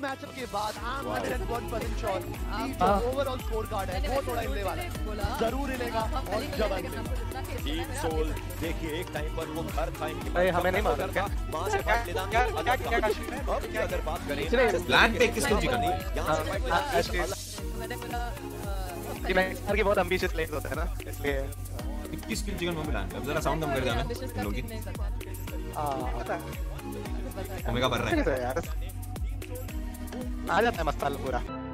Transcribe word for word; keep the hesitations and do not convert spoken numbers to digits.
Matchup के बाद I am hundred and one percent sure कि जो ओवरऑल स्कोर कार्ड है वो थोड़ा हिलने वाला है, जरूर हिलेगा और जबरदस्त। टीम सोल देखिए एक टाइम पर वो हर टाइम अरे हमें नहीं मालूम क्या वहां से फाइट लेना क्या क्या क्या अब की अगर बात करें प्लान पे किसको जी करनी यहां से फाइट लेना मैंने बोला कि मैं सर के बहुत एम्बिशियस प्लेयर्स होता है ना, इसलिए इक्कीस किल चिकन में मिलान अब जरा साउंड कम कर देना इन लोग की हां पता है ओमेगा बढ़ रहा है यार, आ जाता है मसाला पूरा।